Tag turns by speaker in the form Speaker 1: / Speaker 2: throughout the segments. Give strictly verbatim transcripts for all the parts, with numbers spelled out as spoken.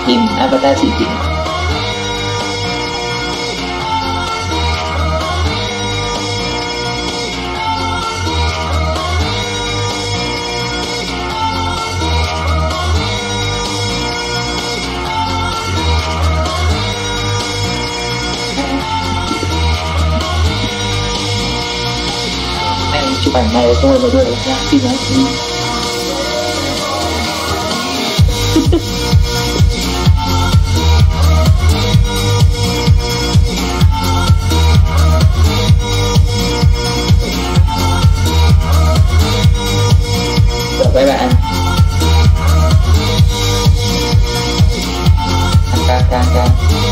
Speaker 1: Team Avatar City. Này chụp ảnh này của tôi và đưa đến ra xin lỗi. Các bạn càng càng càng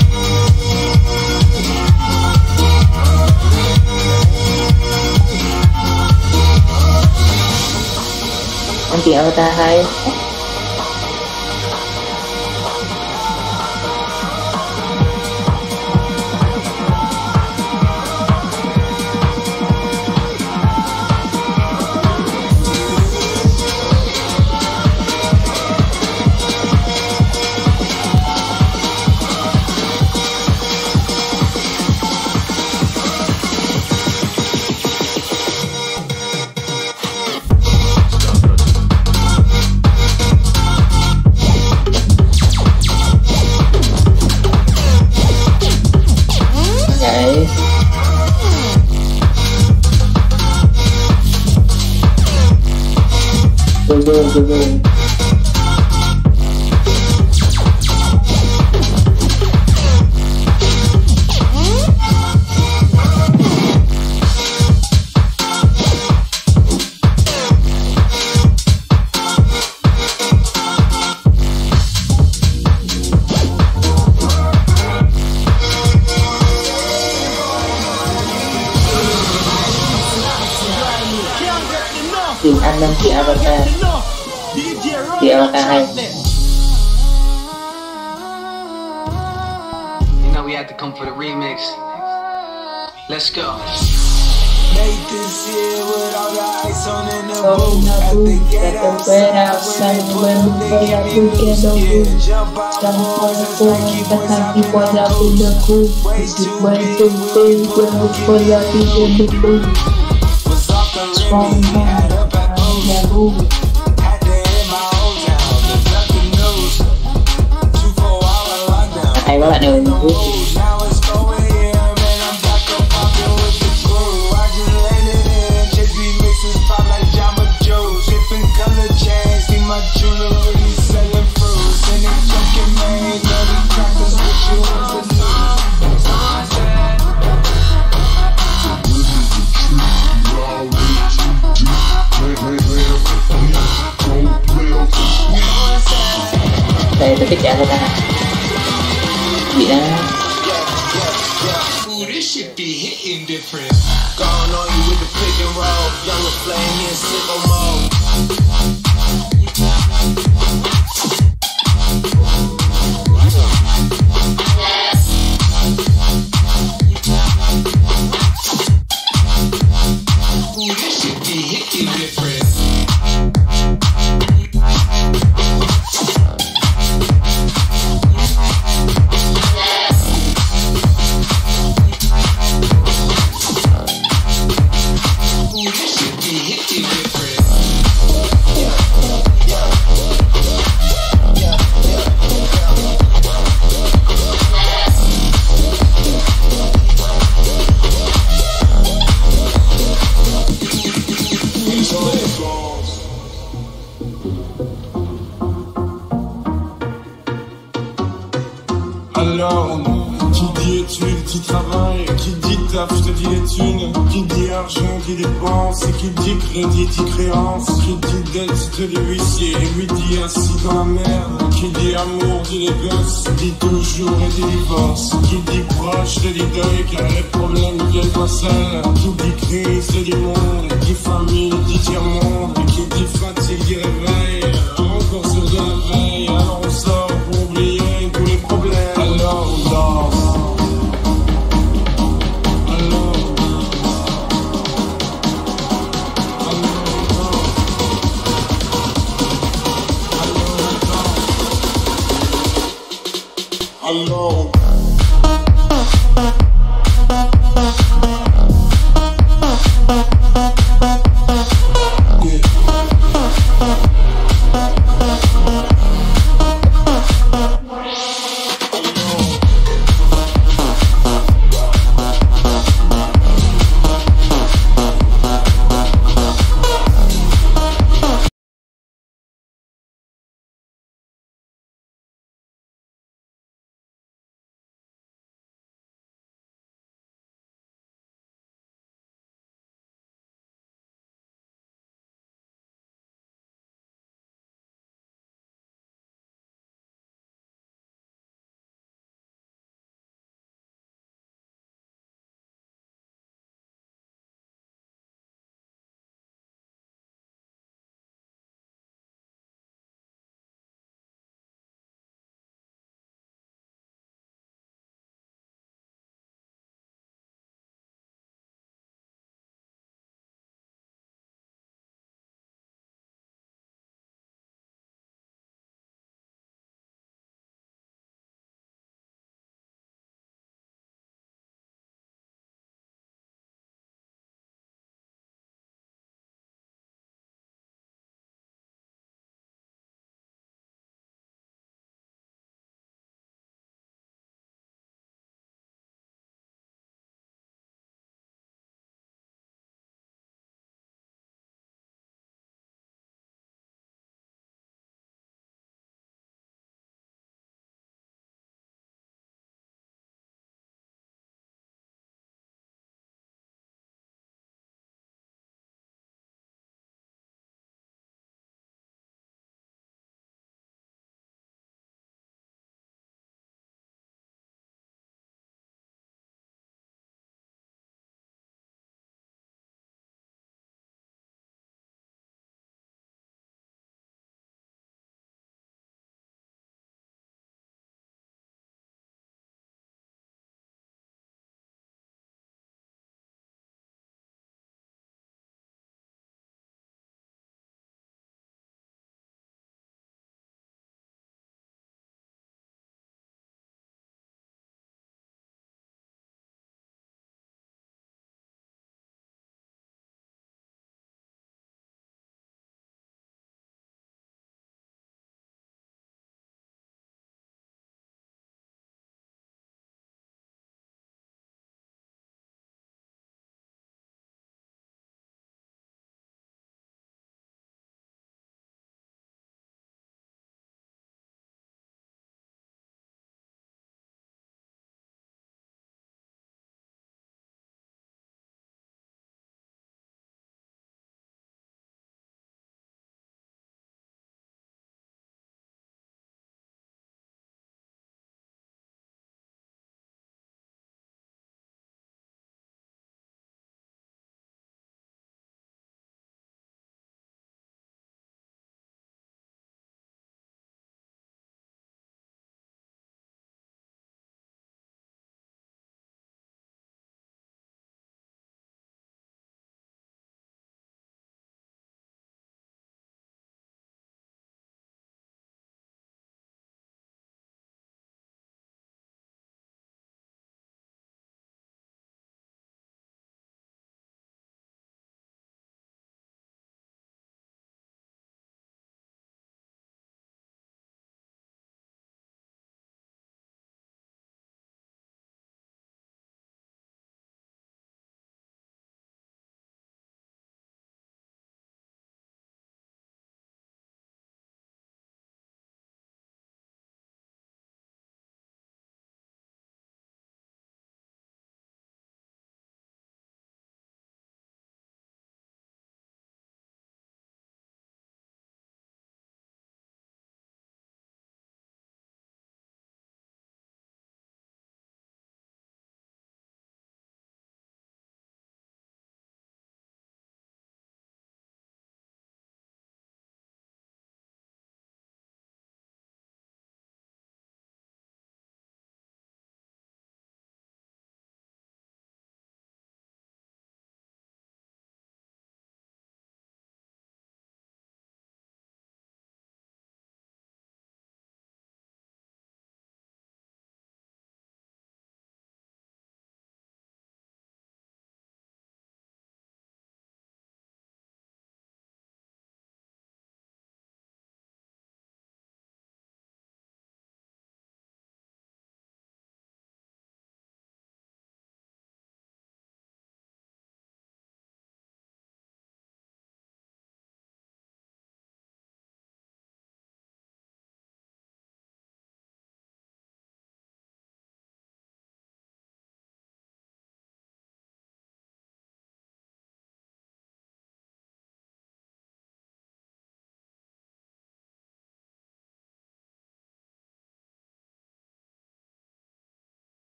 Speaker 1: anh chị Avatar hay Go, go, go, go. Tìm ăn năm chị Avatar. Chị Avatar hay.
Speaker 2: You know we had to come for the remix. Let's go.
Speaker 3: Made this year with all the ice on in the booth. At the gate outside, when they put the nigga in the skin. Jump out for the phone, keep boys out in the cool. Way too big, we'll get it in the booth. Was off the rim, had up at booth. Had to hit my old town, there's nothing news. Two four hour lockdown.
Speaker 1: Hay quá bạn ơi.
Speaker 3: Now it's going here, man, I'm back up popping with the crew. I just landed in, just be mixes pop like Jamba Joe. Shipping color chains, see my jewelry selling fruits. And they joking, man, dirty crackers with you in the news.
Speaker 1: Đây tôi thích trả người ta bị đó.
Speaker 3: Ooh, this shit be hitting different. Gone on you with the pick and roll. Younger flame in sicko mode. Ooh, this shit be hitting different. Alors, qui dit études, qui travaille, qui dit taf, je te dis les thunes, qui dit argent, qui dépense, et qui dit crédit, dit créance, qui dit dette, te dit huissier, et lui dit assis dans la merde, qui dit amour, dit les gosses, dit toujours et dit divorce, qui dit proche, te dit deuil, car les problèmes viennent pas seuls, qui dit crise, te dit monde, qui famille, dit tiers-monde, qui dit fatigue, dit réveil, encore sur de la veille, alors on sort pour oublier tous les problèmes. Alors on danse. Alors on danse. Alors on danse. Alors on danse. alone.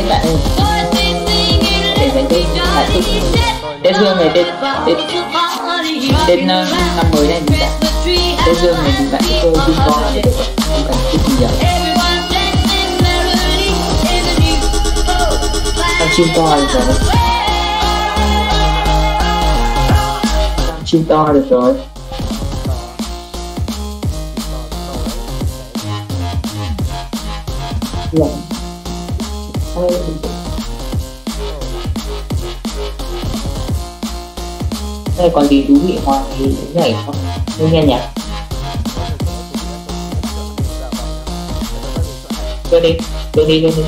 Speaker 1: ơi bạn ơi, để bạn tôi bạn tôi Tết Dương này tên tên tên năm mới này thì bạn Tết Dương này thì bạn tôi chim to để không cần chút gì nhiều. Con chim to được rồi, con chim to được rồi. Dạ. Đây còn gì thú vị ngoài nhảy không? Tôi nghe nhạc. Tôi đi, tôi đi, tôi đi.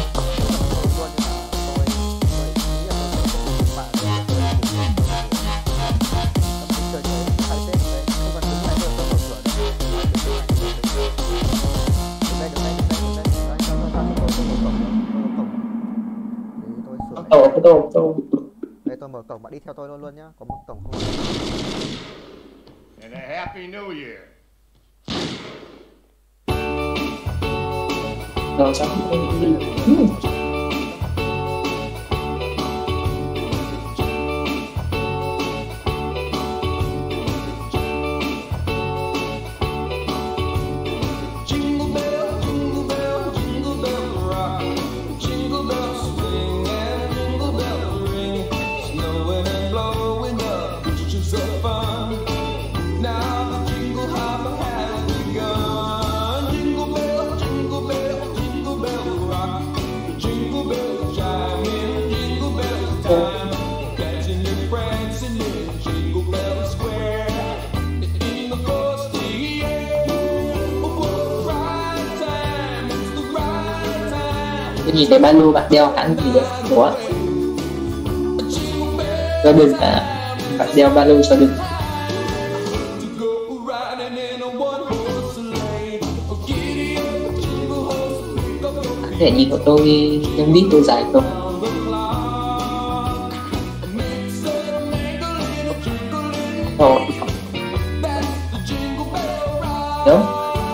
Speaker 1: Tổ, cái tổ, tổ.
Speaker 4: Đây tôi mở cổng, bạn đi theo tôi luôn luôn nhá. Có một cổng không?
Speaker 5: And a happy new year.
Speaker 1: Rồi sao không đi? Tôi nhìn thấy ba lô bạn đeo hẳn gì đấy, ủa? Gia đình à, bạn đeo ba lô gia đình. Có thể nhìn của tôi nhưng biết tôi dài không? Ồ, đúng.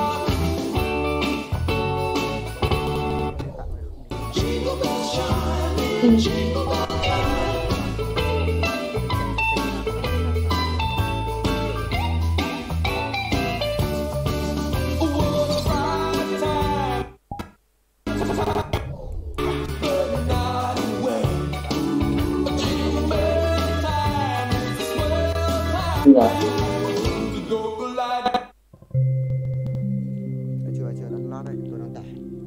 Speaker 1: Là
Speaker 4: chưa chưa đang lót đây, tôi đang tải.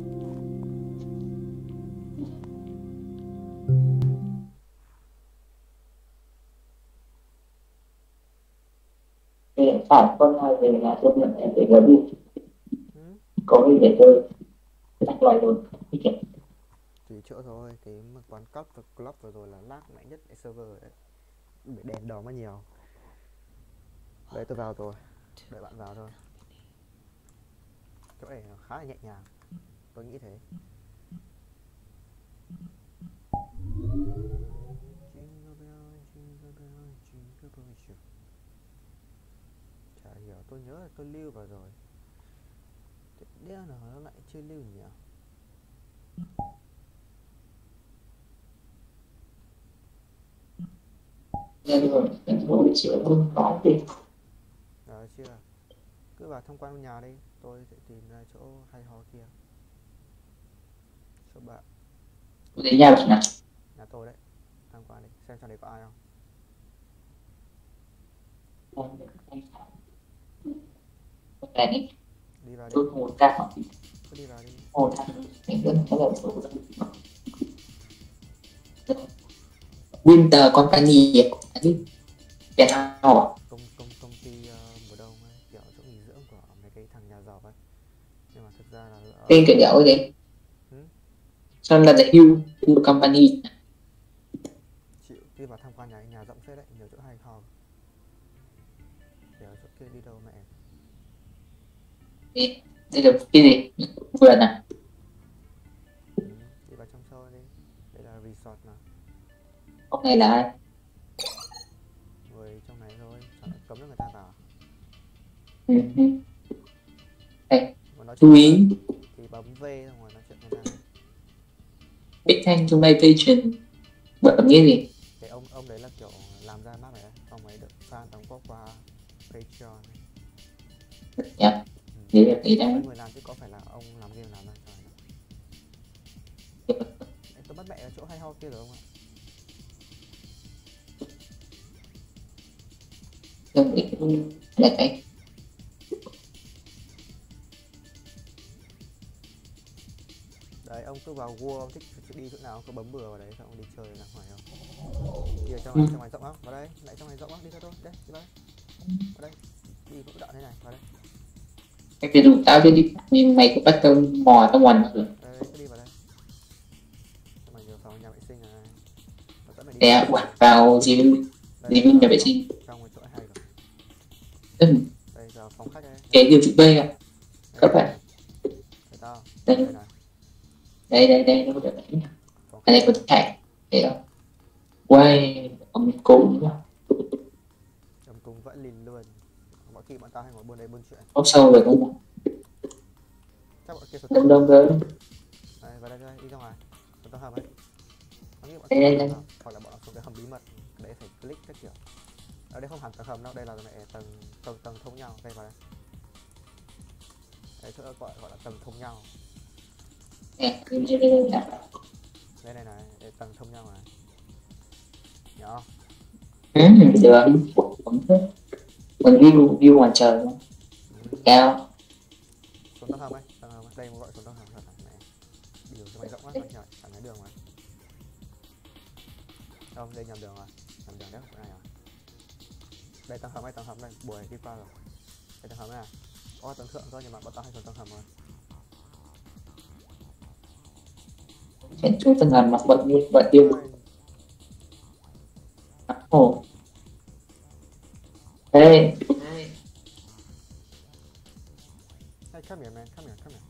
Speaker 1: để phải con nào về là tôi nhận em để đi có gì để tôi tắt lại luôn.
Speaker 4: Thì chỗ thôi, cái quán cấp và club vừa rồi là lag mạnh nhất cái server đấy, bị đèn đỏ mà nhiều. Đấy tôi vào rồi, đợi bạn vào thôi. Chỗ này khá là nhẹ nhàng, tôi nghĩ thế. Chả hiểu, tôi nhớ là tôi lưu vào rồi. Thế đéo nào nó lại chưa lưu nhỉ?
Speaker 1: Nên rồi, thành phố bị sửa luôn, có đi.
Speaker 4: Rồi chưa? Cứ vào tham quan nhà đi, tôi sẽ tìm ra chỗ hay ho kia. Số bạn.
Speaker 1: Tôi đến nhà bạn nào?
Speaker 4: Nhà tôi đấy. Tham quan đi, xem trong đấy có ai không.
Speaker 1: Đây đi.
Speaker 4: Đi vào đi.
Speaker 1: Tôi một ca hoặc
Speaker 4: Cứ đi vào đi.
Speaker 1: một thằng mình vẫn có đầu số. Winter Company đi. Việt Nam à?
Speaker 4: Công công công ty uh, mùa đông ấy, kiểu chỗ nghỉ dưỡng của mấy cái thằng nhà giàu ấy. Nhưng mà thực ra là uh...
Speaker 1: tên kiểu đéo gì?
Speaker 4: Ừ?
Speaker 1: Sao là The Hill Company?
Speaker 4: Chịu đi vào tham quan nhà nhà rộng phết đấy, nhiều chỗ hay ho. Kiểu chỗ kia đi đâu mẹ?
Speaker 1: Đi, đây là cái gì? Vườn à?
Speaker 4: Ừ, đi vào trong sâu đi. Đây là resort mà.
Speaker 1: Hôm nay là ai?
Speaker 4: Người trong này thôi, sao lại cấm cho người ta vào?
Speaker 1: Ừ. Đây,
Speaker 4: Mà nói
Speaker 1: chú ý.
Speaker 4: thì bấm V xong rồi nói chuyện người ta.
Speaker 1: Bích Thanh trong đây Patreon bấm nghĩa gì?
Speaker 4: Cái ông ông đấy là kiểu làm ra map này đấy, ông ấy được fan đóng góp qua Patreon.
Speaker 1: Dạ. Đấy là cái đấy.
Speaker 4: Người làm chứ có phải là ông làm game làm ra trời. Tôi bắt mẹ ở chỗ hay ho kia được không ạ?
Speaker 1: Đồng ý là cái
Speaker 4: đấy, ông cứ vào World, ông thích đi chỗ nào cứ bấm bừa vào đấy, xong ông đi chơi là hỏi không? Đi ở trong này, trong này rộng lắm, vào đây, lại trong này rộng lắm, đi theo tôi, đây, đi đây, vào đây, đi cũng đoạn thế này, vào đây.
Speaker 1: cái ví dụ tao đi nhưng mày cũng bắt đầu mò tao ngoan rồi.
Speaker 4: Đây, cứ đi vào đây. Trong này nhiều phòng nhà vệ sinh này.
Speaker 1: Để vào gì gì nhà vệ sinh.
Speaker 4: Trong một chỗ hay rồi.
Speaker 1: Ừ.
Speaker 4: Đây giờ phòng khách đây.
Speaker 1: Cái điều chữ B à? Các bạn.
Speaker 4: Đây
Speaker 1: đây đây đây đây nó được đấy. Cái này có thẻ để đó. Quay ông cung
Speaker 4: ông cung vẫn lìn luôn. Mọi khi bọn tao hay ngồi buôn đây buôn chuyện.
Speaker 1: ốc sâu rồi đúng không?
Speaker 4: Chắc bọn kia số
Speaker 1: đông đông đấy.
Speaker 4: Đây vào đây đây đi ra ngoài. Bọn tao hầm ấy.
Speaker 1: Đây đây đây.
Speaker 4: Hoặc là bọn xuống cái hầm bí mật. Cái đấy phải click các kiểu. Ở đây không hẳn tầng hầm đâu, đây là mẹ tầng tầng tầng thông nhau, đây vào đây. Đấy chỗ gọi gọi là tầng thông nhau.
Speaker 1: Đây đây đây.
Speaker 4: Đây này này, đây tầng thông nhau này. Nhỏ không?
Speaker 1: Ừ, được. Còn view view ngoài trời không? Cao.
Speaker 4: Xuống tầng hầm ấy, tầng hầm ấy. Đây mà gọi xuống tầng hầm thật này. Điều cho mày rộng quá, chẳng chẳng thấy đường mà. Không, đây nhầm đường rồi, nhầm đường đấy không này rồi. Đây tầng hầm ấy, tầng hầm đây, buổi đi qua rồi. Đây tầng hầm này. Ô tầng thượng thôi nhưng mà bọn tao hay xuống tầng hầm rồi.
Speaker 1: Trên chút tầng hầm mặc bận như bận tiêu. Ồ. Đây.
Speaker 4: Hey, come here man, come here, come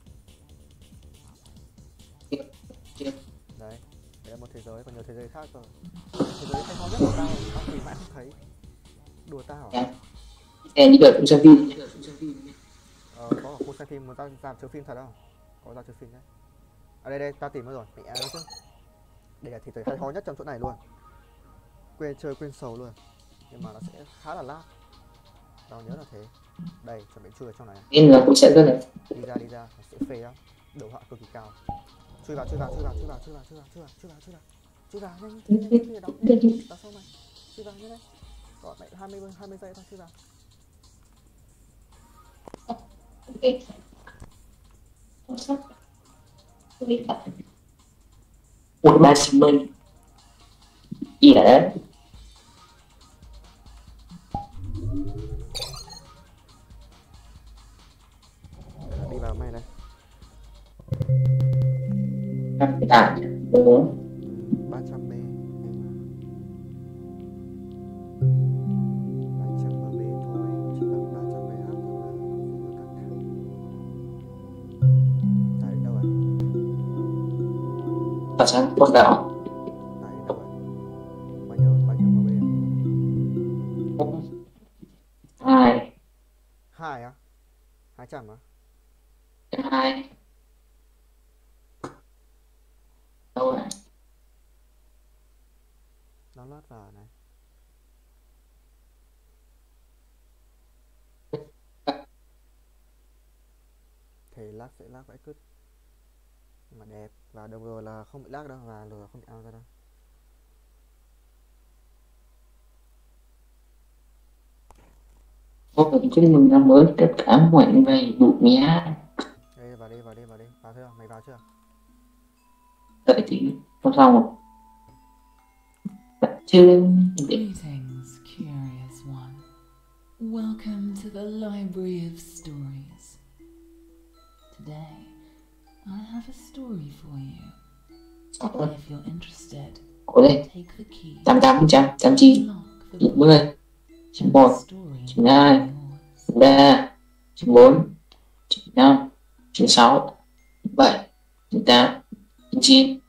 Speaker 4: here. Đấy, đây là một thế giới, còn nhiều thế giới khác rồi. Thế giới hay ho nhất của tao, tao tìm mãi không thấy. Đùa tao à?
Speaker 1: Em đi đợi cũng xem phim.
Speaker 4: Ờ, có ở khu xem phim, muốn tao làm chiếu phim thật không? Có ra chiếu phim đấy. À đây đây, tao tìm rồi, mẹ nói chứ. Đây là thế giới hay ho nhất trong chỗ này luôn. Quên chơi quên sầu luôn. Nhưng mà nó sẽ khá là lag. Tao nhớ là thế. Đây, chuẩn bị chui ở trong này.
Speaker 1: Nên là cũng sẽ rất là
Speaker 4: đi ra đi ra, nó sẽ phê lắm. Đồ họa cực kỳ cao. Chui vào, chui vào, chui vào, chui vào, chui vào, chui vào, chui vào, chui vào, chui vào. Chui vào nhanh, nhanh, nhanh, nhanh, đóng. Tao sau mày. Chui vào nhanh đấy. Còn mày hai mươi hai mươi giây thôi, chui vào.
Speaker 1: ok. Không sắp. Không biết thật. Một ba xin minh. Gì ở đấy?
Speaker 4: Đi vào mày đây.
Speaker 1: Các cái tảng đúng.
Speaker 4: ba trăm B. ba trăm B thôi, chỉ bằng ba trăm B H thôi mà không có căng thẳng. Tại đâu rồi?
Speaker 1: Tại sao con đảo?
Speaker 4: Tại đâu rồi? Bao nhiêu bao nhiêu M B à?
Speaker 1: Hai.
Speaker 4: Hai á? Hai trăm á?
Speaker 1: Hai. Đâu rồi?
Speaker 4: Nó lót vào này. Thì lát sẽ lát vãi cứt. Nhưng mà đẹp. Và đồng rồi là không bị lag đâu. Và rồi không bị out ra đâu.
Speaker 1: Chúc mừng năm mới tất cả mọi người đủ nhá.
Speaker 4: Đây vào đi vào đi vào đi. Vào chưa? Mày vào chưa?
Speaker 1: Đợi tí. Không xong rồi. Chứ...
Speaker 6: Greetings, curious one. Welcome to the Library of Stories. Today, I have a story for you. If you're interested,
Speaker 1: cố lên.
Speaker 6: take the key.
Speaker 1: Tám tám trăm, tám chín, chín mươi, chín một, chín hai, chín ba, chín bốn, chín năm, chín sáu, chín bảy, chín tám, chín chín.